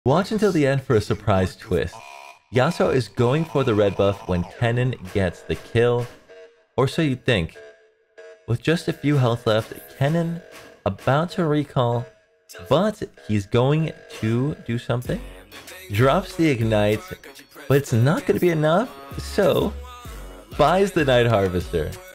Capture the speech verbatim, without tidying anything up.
Watch until the end for a surprise twist. Yasuo is going for the red buff when Kennen gets the kill, or so you think. With just a few health left, Kennen about to recall, but he's going to do something. Drops the ignite, but it's not going to be enough, so buys the Night Harvester.